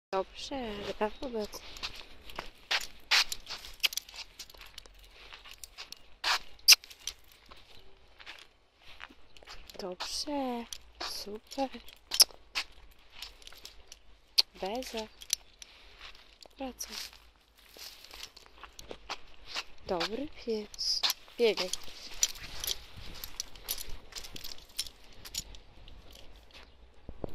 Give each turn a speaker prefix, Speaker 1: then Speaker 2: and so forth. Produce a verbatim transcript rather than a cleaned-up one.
Speaker 1: Dobrze, brawo, Beku. Dobrze, super. Beza. Wracaj. Dobry pies. Biegaj.